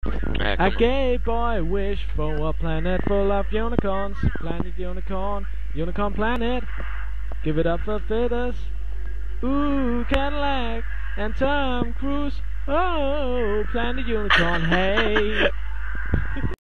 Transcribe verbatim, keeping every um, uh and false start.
A gay boy wish for a planet full of unicorns. Planet unicorn, unicorn planet. Give it up for Fiddles. Ooh, Cadillac and Tom Cruise. Oh, planet unicorn, hey.